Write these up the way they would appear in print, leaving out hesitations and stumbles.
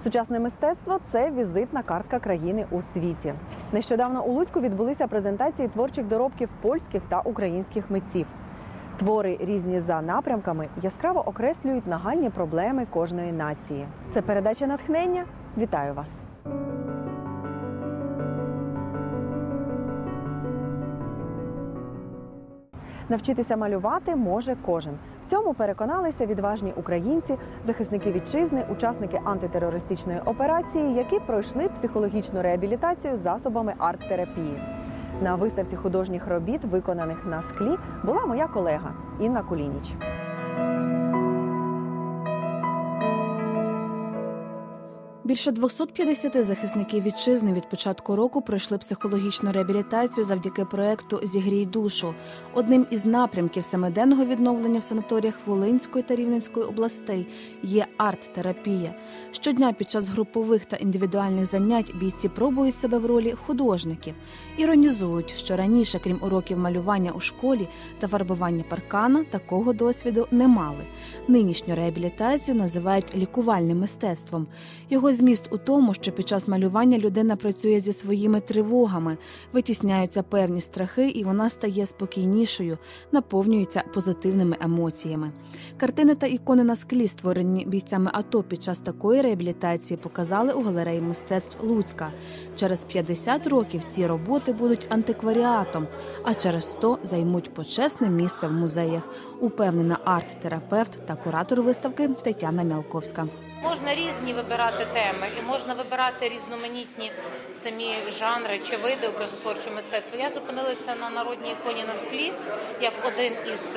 Сучасне мистецтво – це візитна картка країни у світі. Нещодавно у Луцьку відбулися презентації творчих доробків польських та українських митців. Твори, різні за напрямками, яскраво окреслюють нагальні проблеми кожної нації. Це передача натхнення. Вітаю вас! Навчитися малювати може кожен. В цьому переконалися відважні українці, захисники вітчизни, учасники антитерористичної операції, які пройшли психологічну реабілітацію засобами арт-терапії. На виставці художніх робіт, виконаних на склі, була моя колега Інна Кулініч. Більше 250 захисників вітчизни від початку року пройшли психологічну реабілітацію завдяки проєкту «Зігрій душу». Одним із напрямків семиденного відновлення в санаторіях Волинської та Рівненської областей є арт-терапія. Щодня під час групових та індивідуальних занять бійці пробують себе в ролі художників. Іронізують, що раніше, крім уроків малювання у школі та фарбування паркана, такого досвіду не мали. Нинішню реабілітацію називають лікувальним мистецтвом. Його зміст у тому, що під час малювання людина працює зі своїми тривогами, витісняються певні страхи, і вона стає спокійнішою, наповнюється позитивними емоціями. Картини та ікони на склі, створені бійцями АТО під час такої реабілітації, показали у галереї мистецтв Луцька. Через 50 років ці роботи будуть антикваріатом, а через 100 займуть почесне місце в музеях, упевнена арт-терапевт та куратор виставки Тетяна Мялковська. Можна різні вибирати теми і можна вибирати різноманітні самі жанри чи види образотворчого мистецтва. Я зупинилася на народній іконі на склі як один із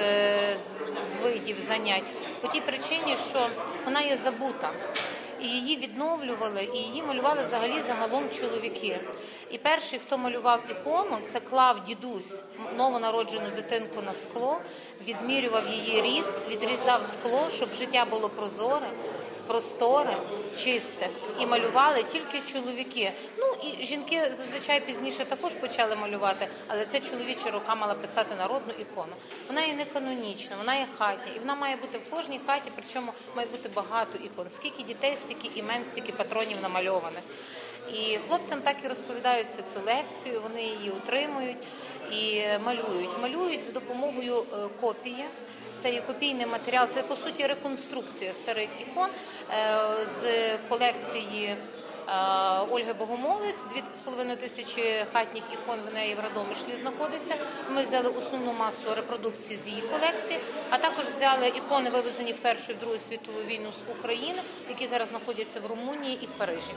видів занять по тій причині, що вона є забута. І її відновлювали, і її малювали взагалі загалом чоловіки. І перший, хто малював ікону, це клав дідусь новонароджену дитинку на скло, відмірював її ріст, відрізав скло, щоб життя було прозоре, просторе, чисте. І малювали тільки чоловіки. Ну і жінки зазвичай пізніше також почали малювати, але це чоловіча рука мала писати народну ікону. Вона є не канонічна, вона є хатня. І вона має бути в кожній хаті, причому має бути багато ікон. Скільки дітей, стільки імен, стільки патронів намальованих. І хлопцям так і розповідають цю лекцію, вони її утримують і малюють. Малюють за допомогою копії. Це є копійний матеріал, це по суті реконструкція старих ікон з колекції Ольги Богомолець. 2,5 тисячі хатніх ікон в неї в Радомишлі знаходиться. Ми взяли основну масу репродукцій з її колекції, а також взяли ікони, вивезені в Першу і Другу світову війну з України, які зараз знаходяться в Румунії і в Парижі.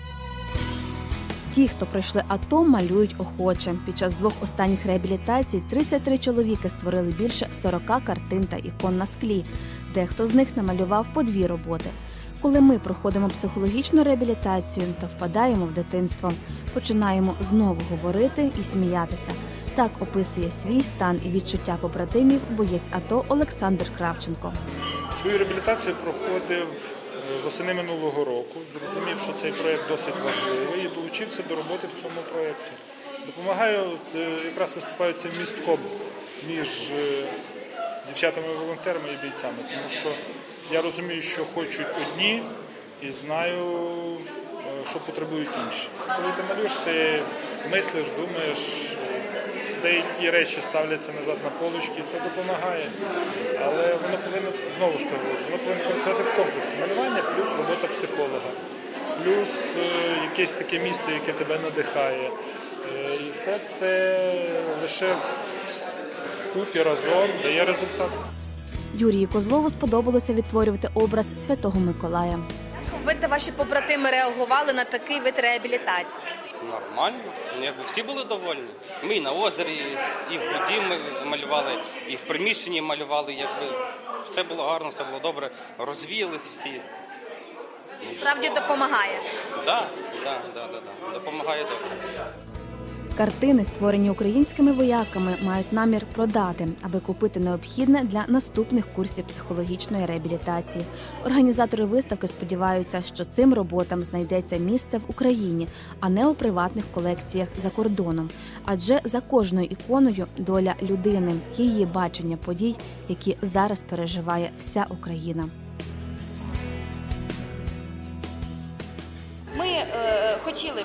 Ті, хто пройшли АТО, малюють охоче. Під час 2 останніх реабілітацій 33 чоловіки створили більше 40 картин та ікон на склі. Дехто з них намалював по 2 роботи. Коли ми проходимо психологічну реабілітацію та впадаємо в дитинство, починаємо знову говорити і сміятися. Так описує свій стан і відчуття побратимів боєць АТО Олександр Кравченко. Свою реабілітацію проходив восени минулого року, зрозумів, що цей проєкт досить важливий і долучився до роботи в цьому проєкті. Допомагаю, якраз виступаю цим містком між дівчатами-волонтерами і бійцями, тому що я розумію, що хочуть одні і знаю, що потребують інші. Коли ти малюєш, ти мислиш, думаєш, деякі речі ставляться назад на полочки, це допомагає. Але воно повинно, знову ж кажу, воно повинно працювати в комплексі. Малювання плюс робота психолога, плюс якесь таке місце, яке тебе надихає. І все це лише в купі разом дає результат. Юрію Козлову сподобалося відтворювати образ Святого Миколая. Ви та ваші побратими реагували на такий вид реабілітації? Нормально. Якби всі були довольні. Ми і на озері, і в воді ми малювали, і в приміщенні малювали. Якби все було гарно, все було добре. Розвіялись всі. Справді допомагає? Так, допомагає добре. Картини, створені українськими вояками, мають намір продати, аби купити необхідне для наступних курсів психологічної реабілітації. Організатори виставки сподіваються, що цим роботам знайдеться місце в Україні, а не у приватних колекціях за кордоном. Адже за кожною іконою доля людини, її бачення подій, які зараз переживає вся Україна.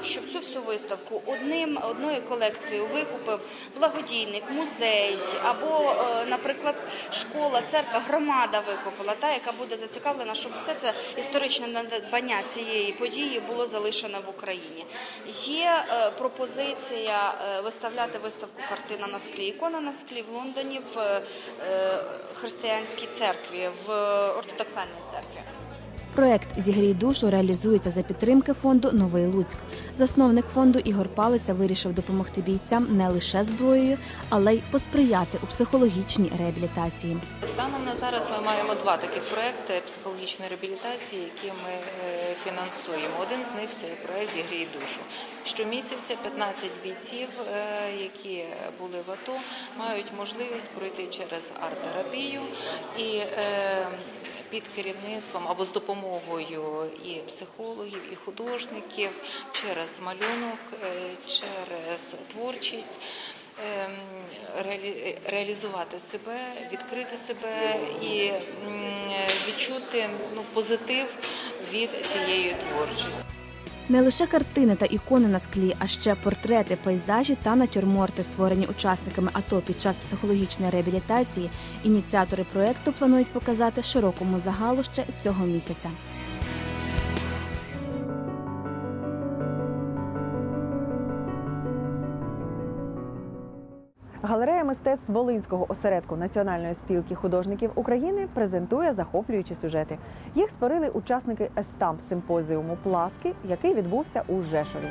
щоб цю всю виставку одною колекцією викупив благодійник, музей або, наприклад, школа, церква, громада викупила, яка буде зацікавлена, щоб все це історичне надбання цієї події було залишено в Україні. Є пропозиція виставляти виставку «Картина на склі», ікона на склі в Лондоні в християнській церкві, в ортодоксальній церкві. Проект «Зігрій душу» реалізується за підтримки фонду «Новий Луцьк». Засновник фонду Ігор Палиця вирішив допомогти бійцям не лише зброєю, але й посприяти у психологічній реабілітації. Станом на зараз ми маємо 2 таких проекти психологічної реабілітації, які ми фінансуємо. Один з них – це проект «Зігрій душу». Щомісяця 15 бійців, які були в АТО, мають можливість пройти через арт-терапію і під керівництвом або з допомогою і психологів, і художників, через малюнок, через творчість реалізувати себе, відкрити себе і відчути позитив від цієї творчості. Не лише картини та ікони на склі, а ще портрети, пейзажі та натюрморти, створені учасниками АТО під час психологічної реабілітації, ініціатори проєкту планують показати широкому загалу ще цього місяця. Галерея мистецтв Волинського осередку Національної спілки художників України презентує захоплюючі сюжети. Їх створили учасники естамп-симпозіуму «Пласки», який відбувся у Жешові.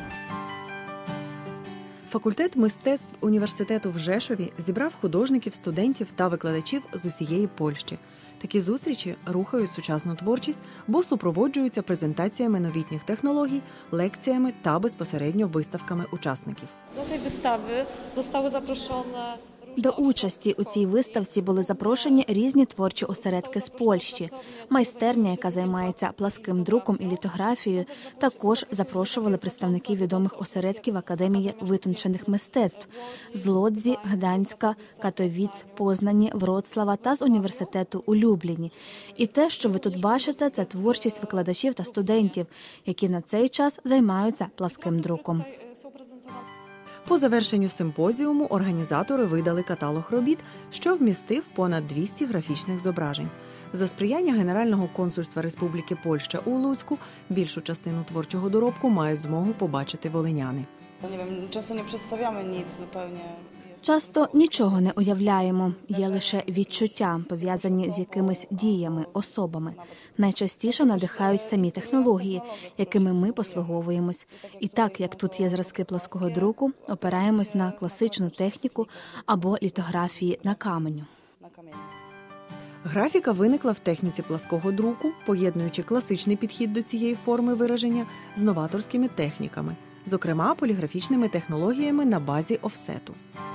Факультет мистецтв університету в Жешові зібрав художників, студентів та викладачів з усієї Польщі. Такі зустрічі рухають сучасну творчість, бо супроводжуються презентаціями новітніх технологій, лекціями та безпосередньо виставками учасників. До цієї вистави zostały zaproszone. До участі у цій виставці були запрошені різні творчі осередки з Польщі. Майстерня, яка займається пласким друком і літографією, також запрошували представників відомих осередків Академії витончених мистецтв з Лодзі, Гданська, Катовіць, Познані, Вроцлава та з університету у Любліні. І те, що ви тут бачите, це творчість викладачів та студентів, які на цей час займаються пласким друком. По завершенню симпозіуму організатори видали каталог робіт, що вмістив понад 200 графічних зображень. За сприяння Генерального консульства Республіки Польща у Луцьку більшу частину творчого доробку мають змогу побачити волиняни. Часто не представляємо ніц zupełnie. Часто нічого не уявляємо, є лише відчуття, пов'язані з якимись діями, особами. Найчастіше надихають самі технології, якими ми послуговуємось. І так, як тут є зразки плаского друку, опираємось на класичну техніку або літографії на каменю. Графіка виникла в техніці плаского друку, поєднуючи класичний підхід до цієї форми вираження з новаторськими техніками, зокрема поліграфічними технологіями на базі офсету.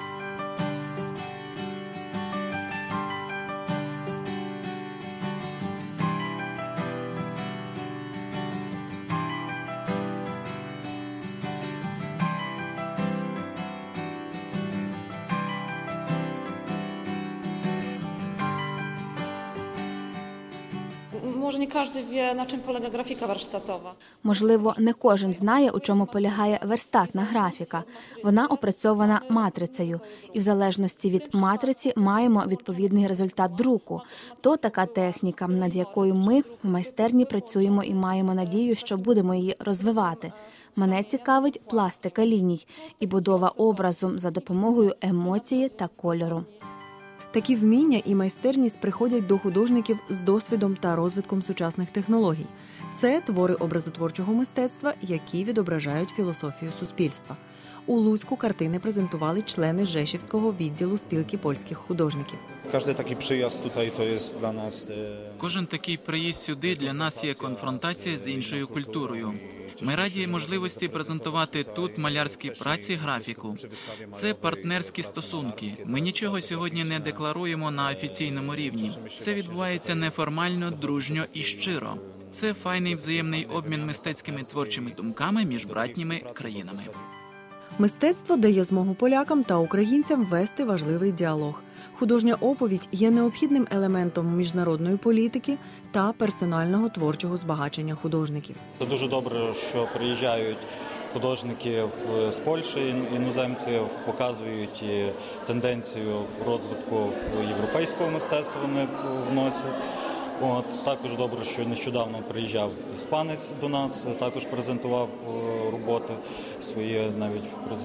Może nie każdy wie, na czym polega grafika warsztatowa. Можливо, не кожен знає, у чому полягає верстатна графіка. Вона опрацьована матрицею. І в залежності від матриці маємо відповідний результат друку. То така техніка, над якою ми в майстерні працюємо і маємо надію, що будемо її розвивати. Мене цікавить пластика ліній і будова образу за допомогою емоції та кольору. Такі вміння і майстерність приходять до художників з досвідом та розвитком сучасних технологій. Це твори образотворчого мистецтва, які відображають філософію суспільства. У Луцьку картини презентували члени Жешівського відділу спілки польських художників. Кожен такий приїзд тут то є для нас. Кожен такий приїзд сюди для нас є конфронтація з іншою культурою. Ми раді можливості презентувати тут малярські праці, графіку. Це партнерські стосунки. Ми нічого сьогодні не декларуємо на офіційному рівні. Все відбувається неформально, дружньо і щиро. Це файний взаємний обмін мистецькими творчими думками між братніми країнами. Мистецтво дає змогу полякам та українцям вести важливий діалог. Художня оповідь є необхідним елементом міжнародної політики та персонального творчого збагачення художників. Це дуже добре, що приїжджають художників з Польщі, іноземців, показують тенденцію в розвитку європейського мистецтва вони вносять. Також добре, що нещодавно приїжджав іспанець до нас, також презентував роботи свої, навіть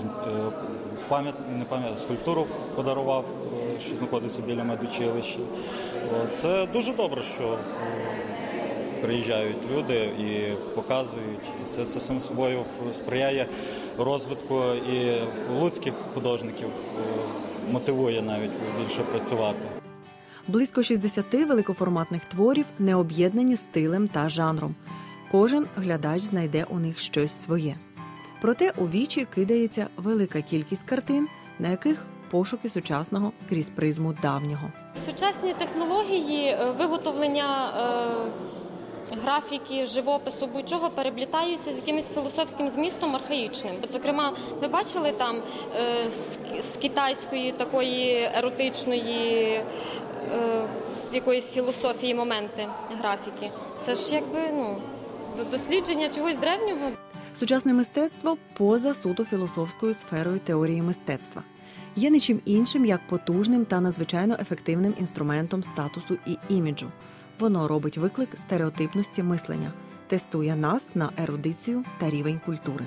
скульптуру подарував, що знаходиться біля медучилища. Це дуже добре, що приїжджають люди і показують. Це сам собою сприяє розвитку і луцьких художників, мотивує навіть більше працювати. Близько 60 великоформатних творів не об'єднані стилем та жанром. Кожен глядач знайде у них щось своє. Проте у вічі кидається велика кількість картин, на яких пошуки сучасного крізь призму давнього. Сучасні технології виготовлення графіки, живопису, будь-чого переплітаються з якимось філософським змістом архаїчним. Зокрема, ви бачили там з китайської такої еротичної якоїсь філософії моменти графіки. Це ж якби дослідження чогось древнього. Сучасне мистецтво поза суто філософською сферою теорії мистецтва. Є нічим іншим, як потужним та надзвичайно ефективним інструментом статусу і іміджу. Воно робить виклик стереотипності мислення, тестує нас на ерудицію та рівень культури.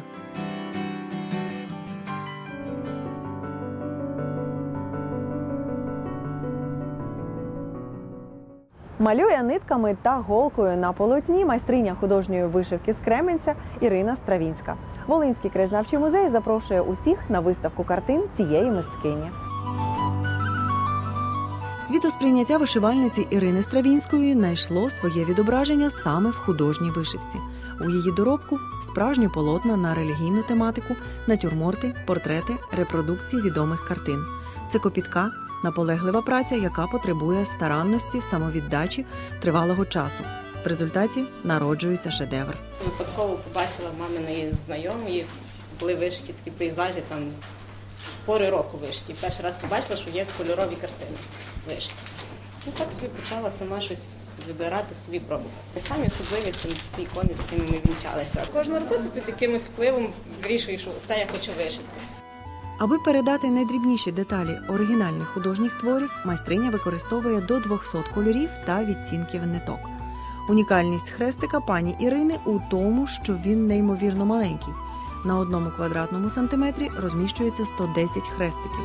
Малює нитками та голкою на полотні майстриня художньої вишивки з Кременця Ірина Стравінська. Волинський краєзнавчий музей запрошує усіх на виставку картин цієї мисткині. Світосприйняття вишивальниці Ірини Стравінської знайшло своє відображення саме в художній вишивці. У її доробку справжні полотна на релігійну тематику, натюрморти, портрети, репродукції відомих картин. Це копітка, наполеглива праця, яка потребує старанності, самовіддачі, тривалого часу. В результаті народжується шедевр. Випадково побачила в маминої знайомої, були вишиті такі пейзажі, там пори року вишиті. Перший раз побачила, що є кольорові картини вишиті. Так собі почала сама щось вибирати, собі пробувати. Самі особливі ці ікони, з якими ми вінчалися. Кожна робота під якимось впливом вирішує, що це я хочу вишити. Аби передати найдрібніші деталі оригінальних художніх творів, майстриня використовує до 200 кольорів та відтінків ниток. Унікальність хрестика пані Ірини у тому, що він неймовірно маленький. На 1 квадратному сантиметрі розміщується 110 хрестиків.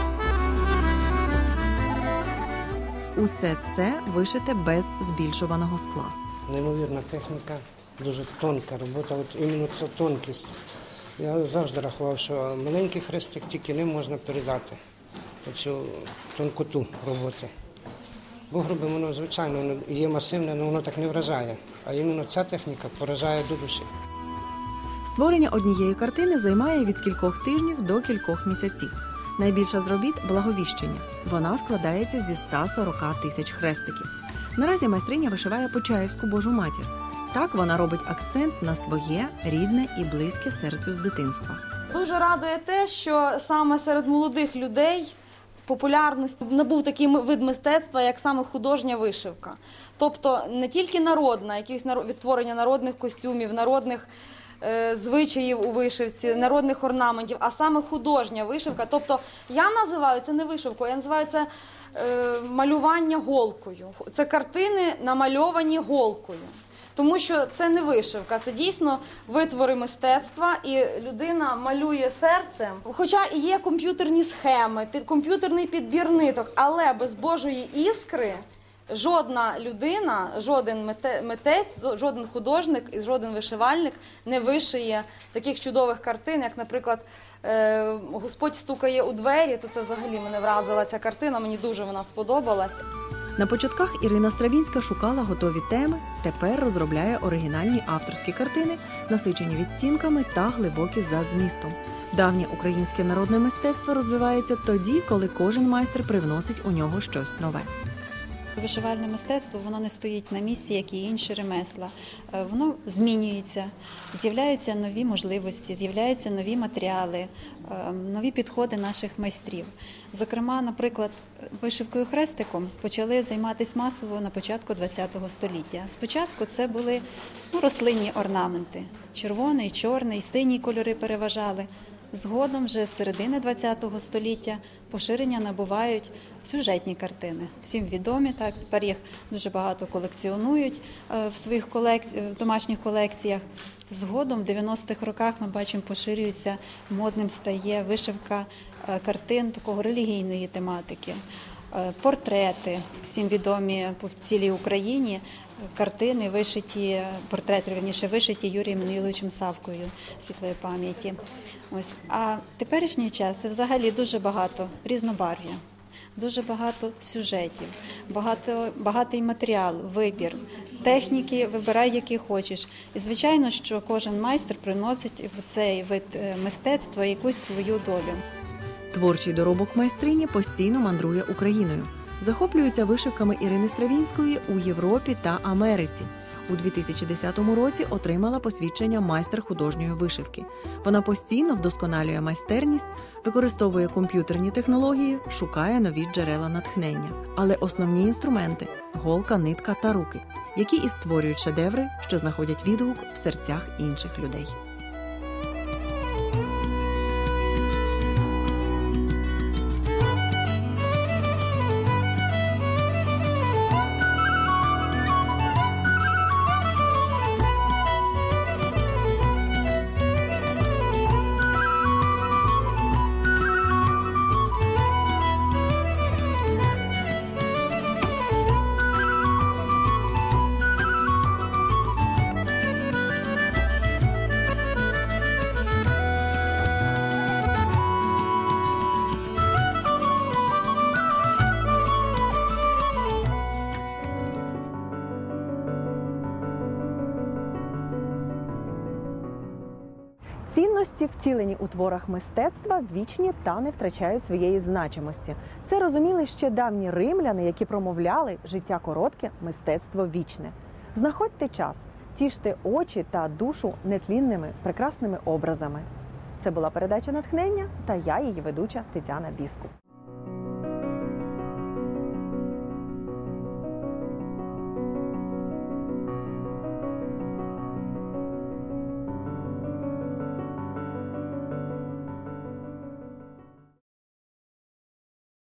Усе це вишите без збільшуваного скла. Неймовірна техніка, дуже тонка робота, от іменно ця тонкість. Я завжди рахував, що маленький хрестик тільки ним можна передати оцю тонкоту роботи. Бо грубе воно, звичайно, воно є масивне, але воно так не вражає. А іменно ця техніка поражає до душі. Створення однієї картини займає від кількох тижнів до кількох місяців. Найбільша з робіт – Благовіщення. Вона складається зі 140 тисяч хрестиків. Наразі майстриня вишиває Почаївську Божу Матір. Так вона робить акцент на своє, рідне і близьке серцю з дитинства. Дуже радує те, що саме серед молодих людей популярності набув такий вид мистецтва, як саме художня вишивка. Тобто не тільки народна, якісь відтворення народних костюмів, народних звичаїв у вишивці, народних орнаментів, а саме художня вишивка. Тобто я називаю це не вишивкою, я називаю це малювання голкою. Це картини, намальовані голкою. Тому що це не вишивка, це дійсно витвори мистецтва, і людина малює серцем. Хоча і є комп'ютерні схеми, комп'ютерний підбір ниток, але без Божої іскри жодна людина, жоден митець, жоден художник і жоден вишивальник не вишиє таких чудових картин, як, наприклад, «Господь стукає у двері». То це взагалі мене вразила ця картина, мені дуже вона сподобалась. На початках Ірина Стравінська шукала готові теми, тепер розробляє оригінальні авторські картини, насичені відтінками та глибокі за змістом. Давнє українське народне мистецтво розвивається тоді, коли кожен майстер привносить у нього щось нове. Вишивальне мистецтво, воно не стоїть на місці, як і інші ремесла. Воно змінюється, з'являються нові можливості, з'являються нові матеріали, нові підходи наших майстрів. Зокрема, наприклад, вишивкою хрестиком почали займатися масово на початку ХХ століття. Спочатку це були рослинні орнаменти. Червоний, чорний, синій кольори переважали. Згодом, вже з середини ХХ століття, поширення набувають сюжетні картини. Всім відомі, так, тепер їх дуже багато колекціонують в своїх домашніх колекціях. Згодом, в 90-х роках, ми бачимо, поширюється, модним стає вишивка картин такого релігійної тематики. Портрети, всім відомі по цілій Україні, картини вишиті, портрети, верніше, вишиті Юрієм Мануїловичем Савкою, світлої пам'яті. Ось. А теперішній час це взагалі дуже багато різнобарв'я, дуже багато сюжетів, багатий матеріал, вибір, техніки, вибирай, які хочеш. І, звичайно, що кожен майстер приносить в цей вид мистецтва якусь свою долю. Творчий доробок майстрині постійно мандрує Україною. Захоплюється вишивками Ірини Стравінської у Європі та Америці. У 2010 році отримала посвідчення майстер художньої вишивки. Вона постійно вдосконалює майстерність, використовує комп'ютерні технології, шукає нові джерела натхнення. Але основні інструменти – голка, нитка та руки, які і створюють шедеври, що знаходять відгук в серцях інших людей. Цінності, втілені у творах мистецтва, вічні та не втрачають своєї значимості. Це розуміли ще давні римляни, які промовляли «життя коротке, мистецтво вічне». Знаходьте час, тіште очі та душу нетлінними, прекрасними образами. Це була передача «Натхнення» та я, її ведуча Тетяна Біскуп.